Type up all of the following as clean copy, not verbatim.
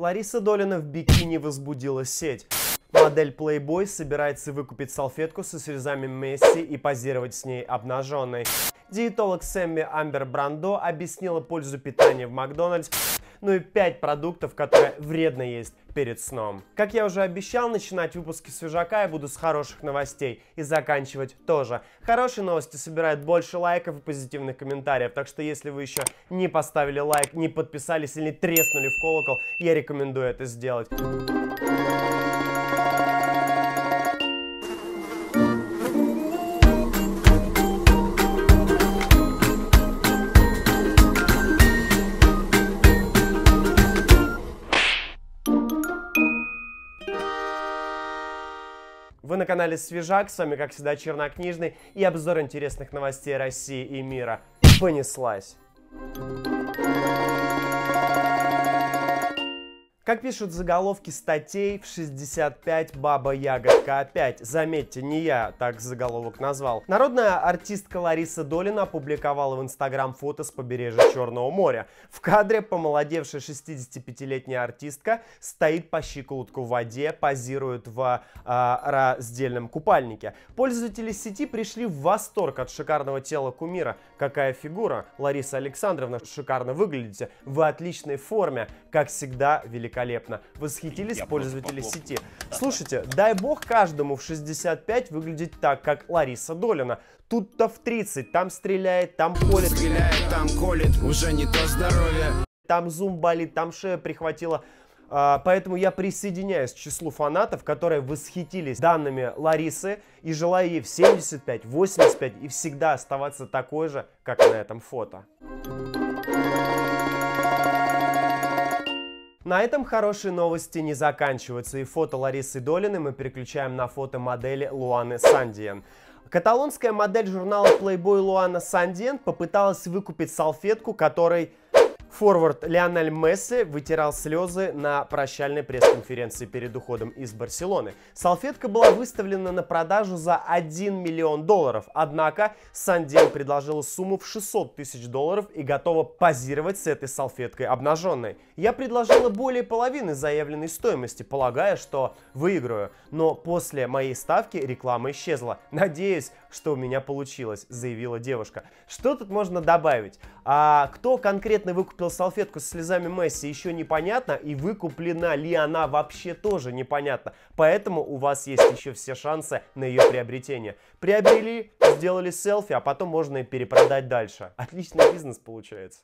Лариса Долина в бикини возбудила сеть. Модель Playboy собирается выкупить салфетку со слезами Месси и позировать с ней обнаженной. Диетолог Сэмми Амбер Брандо объяснила пользу питания в Макдональдс. Ну и 5 продуктов, которые вредно есть перед сном. Как я уже обещал, начинать выпуски свежака я буду с хороших новостей и заканчивать тоже. Хорошие новости собирают больше лайков и позитивных комментариев, так что если вы еще не поставили лайк, не подписались или не треснули в колокол, я рекомендую это сделать. Вы на канале Свежак, с вами как всегда Чернокнижный и обзор интересных новостей России и мира. Понеслась! Как пишут заголовки статей, в 65 баба ягодка опять. Заметьте, не я так заголовок назвал. Народная артистка Лариса Долина опубликовала в Инстаграм фото с побережья Черного моря. В кадре помолодевшая 65-летняя артистка стоит по щиколотку в воде, позирует в раздельном купальнике. Пользователи сети пришли в восторг от шикарного тела кумира. Какая фигура! Лариса Александровна, шикарно выглядите. Вы в отличной форме. Как всегда, великолепно. Восхитились пользователи сети. Слушайте, дай бог каждому в 65 выглядеть так, как Лариса Долина. Тут-то в 30, там стреляет, там колет. Стреляет, там колет, уже не то здоровье. Там зуб болит, там шея прихватила. Поэтому я присоединяюсь к числу фанатов, которые восхитились данными Ларисы и желаю ей в 75, 85 и всегда оставаться такой же, как на этом фото. На этом хорошие новости не заканчиваются, и фото Ларисы Долиной мы переключаем на фото модели Луаны Сандиен. Каталонская модель журнала Playboy Луана Сандиен попыталась выкупить салфетку, которой форвард Лионель Месси вытирал слезы на прощальной пресс-конференции перед уходом из Барселоны. Салфетка была выставлена на продажу за $1 миллион, однако Сандиен предложила сумму в $600 тысяч и готова позировать с этой салфеткой обнаженной. Я предложила более половины заявленной стоимости, полагая, что выиграю, но после моей ставки реклама исчезла. Надеюсь, что у меня получилось, заявила девушка. Что тут можно добавить? Кто конкретно выкупил салфетку с слезами Месси, еще непонятно, и выкуплена ли она вообще тоже непонятно. Поэтому у вас есть еще все шансы на ее приобретение. Приобрели, сделали селфи, а потом можно и перепродать дальше. Отличный бизнес получается.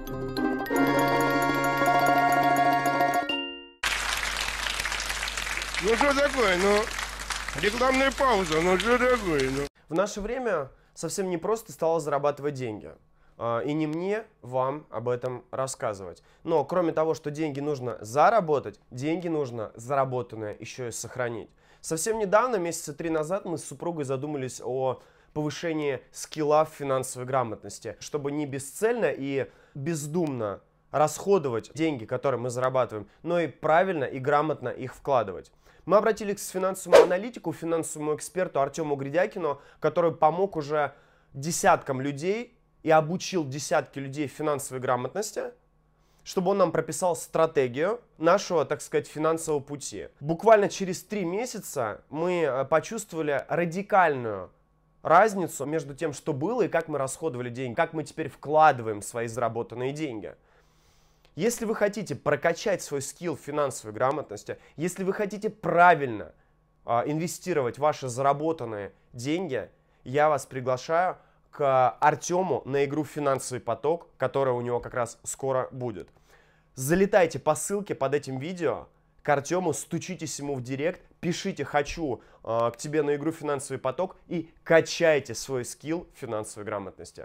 Ну что такое, рекламная пауза, что такое, В наше время совсем непросто стало зарабатывать деньги. И не мне вам об этом рассказывать. Но кроме того, что деньги нужно заработать, деньги нужно заработанное еще и сохранить. Совсем недавно, месяца 3 назад, мы с супругой задумались о повышении скилла в финансовой грамотности, чтобы не бесцельно и бездумно расходовать деньги, которые мы зарабатываем, но и правильно и грамотно их вкладывать. Мы обратились к финансовому аналитику, финансовому эксперту Артему Гридякину, который помог уже десяткам людей и обучил десятки людей финансовой грамотности, чтобы он нам прописал стратегию нашего, так сказать, финансового пути. Буквально через 3 месяца мы почувствовали радикальную разницу между тем, что было и как мы расходовали деньги, как мы теперь вкладываем свои заработанные деньги. Если вы хотите прокачать свой скилл финансовой грамотности, если вы хотите правильно инвестировать ваши заработанные деньги, я вас приглашаю к Артему на игру «Финансовый поток», которая у него как раз скоро будет. Залетайте по ссылке под этим видео к Артему, стучитесь ему в директ, пишите «хочу к тебе на игру «Финансовый поток» и качайте свой скилл финансовой грамотности.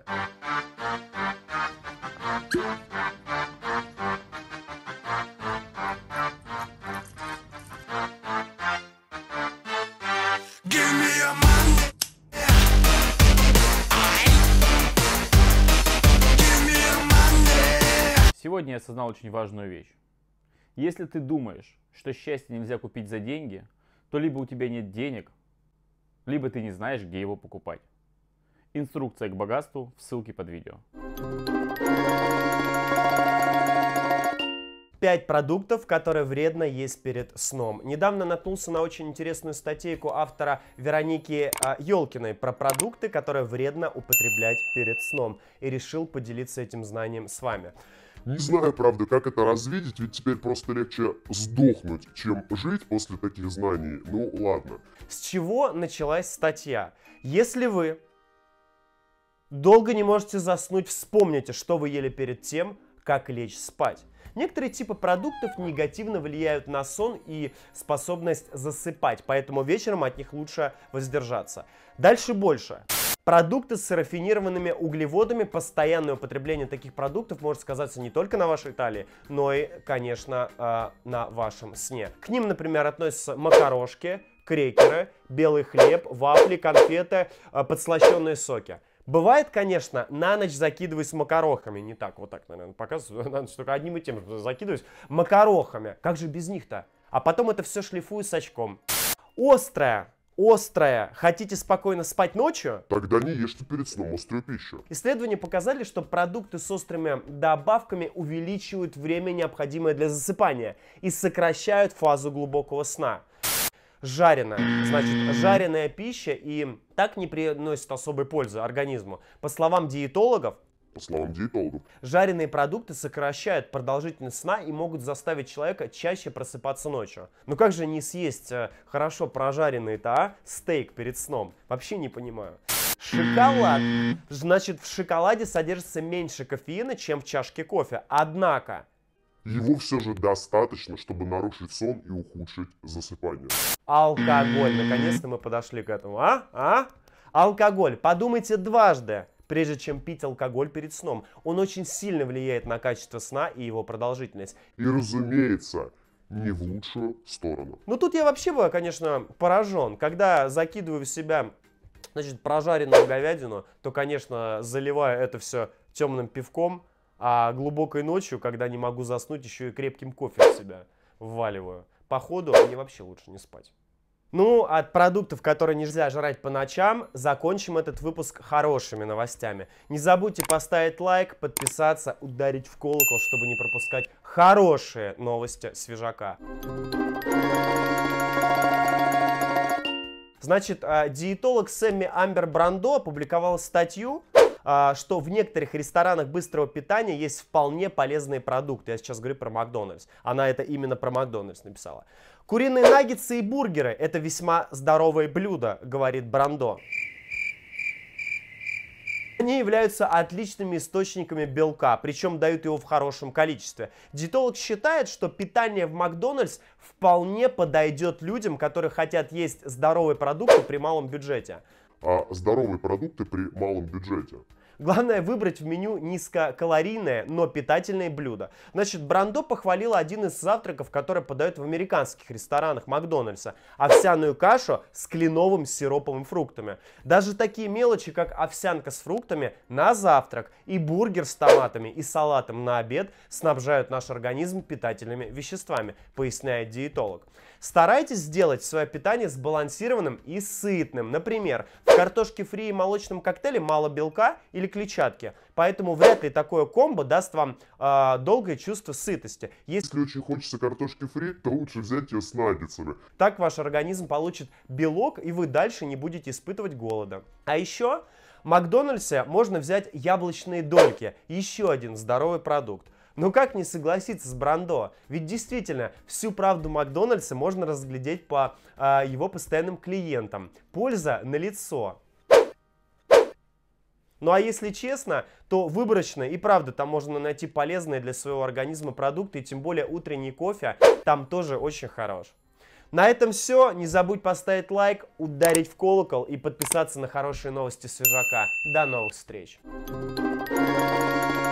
Сегодня я осознал очень важную вещь. Если ты думаешь, что счастье нельзя купить за деньги, то либо у тебя нет денег, либо ты не знаешь, где его покупать. Инструкция к богатству в ссылке под видео. топ-5 продуктов, которые вредно есть перед сном. Недавно наткнулся на очень интересную статейку автора Вероники Ёлкиной про продукты, которые вредно употреблять перед сном. И решил поделиться этим знанием с вами. Не знаю, правда, как это развидеть, ведь теперь просто легче сдохнуть, чем жить после таких знаний. Ну, ладно. С чего началась статья? Если вы долго не можете заснуть, вспомните, что вы ели перед тем, как лечь спать. Некоторые типы продуктов негативно влияют на сон и способность засыпать, поэтому вечером от них лучше воздержаться. Дальше больше. Продукты с рафинированными углеводами, постоянное употребление таких продуктов может сказаться не только на вашей талии, но и, конечно, на вашем сне. К ним, например, относятся макарошки, крекеры, белый хлеб, вафли, конфеты, подслащенные соки. Бывает, конечно, на ночь закидываюсь макарохами. Не так, вот так, наверное, показываю. На ночь только одним и тем же закидываюсь макарохами. Как же без них-то? А потом это все шлифую с очком. Острое. Хотите спокойно спать ночью? Тогда не ешьте перед сном острую пищу. Исследования показали, что продукты с острыми добавками увеличивают время, необходимое для засыпания, и сокращают фазу глубокого сна. Жареная. Значит, жареная пища и так не приносит особой пользы организму. По словам диетологов, жареные продукты сокращают продолжительность сна и могут заставить человека чаще просыпаться ночью. Ну как же не съесть хорошо прожаренный-то, стейк перед сном? Вообще не понимаю. Шоколад. Значит, в шоколаде содержится меньше кофеина, чем в чашке кофе. Однако его все же достаточно, чтобы нарушить сон и ухудшить засыпание. Алкоголь. Наконец-то мы подошли к этому. Алкоголь. Подумайте дважды, прежде чем пить алкоголь перед сном. Он очень сильно влияет на качество сна и его продолжительность. И, разумеется, не в лучшую сторону. Ну тут я вообще, конечно, поражен. Когда закидываю в себя, значит, прожаренную говядину, то, конечно, заливаю это все темным пивком, а глубокой ночью, когда не могу заснуть, еще и крепким кофе в себя вваливаю. Походу, мне вообще лучше не спать. Ну, от продуктов, которые нельзя жрать по ночам, закончим этот выпуск хорошими новостями. Не забудьте поставить лайк, подписаться, ударить в колокол, чтобы не пропускать хорошие новости свежака. Значит, диетолог Сэмми Амбер Брандо опубликовала статью, что в некоторых ресторанах быстрого питания есть вполне полезные продукты. Я сейчас говорю про Макдональдс. Она это именно про Макдональдс написала. Куриные наггетсы и бургеры – это весьма здоровое блюдо, говорит Брандо. Они являются отличными источниками белка, причем дают его в хорошем количестве. Диетолог считает, что питание в Макдональдс вполне подойдет людям, которые хотят есть здоровые продукты при малом бюджете. А здоровые продукты при малом бюджете? Главное выбрать в меню низкокалорийное, но питательное блюдо. Значит, Брандо похвалила один из завтраков, который подают в американских ресторанах Макдональдса. Овсяную кашу с кленовым сиропом и фруктами. Даже такие мелочи, как овсянка с фруктами на завтрак и бургер с томатами и салатом на обед снабжают наш организм питательными веществами, поясняет диетолог. Старайтесь сделать свое питание сбалансированным и сытным. Например, в картошке фри и молочном коктейле мало белка или клетчатки, поэтому вряд ли такое комбо даст вам долгое чувство сытости. Если очень хочется картошки фри, то лучше взять ее с наггетсами. Так ваш организм получит белок, и вы дальше не будете испытывать голода. А еще в Макдональдсе можно взять яблочные дольки, еще один здоровый продукт. Но как не согласиться с Брандо? Ведь действительно, всю правду Макдональдса можно разглядеть по его постоянным клиентам. Польза налицо. Ну а если честно, то выборочно и правда там можно найти полезные для своего организма продукты, и тем более утренний кофе там тоже очень хорош. На этом все. Не забудь поставить лайк, ударить в колокол и подписаться на хорошие новости свежака. До новых встреч!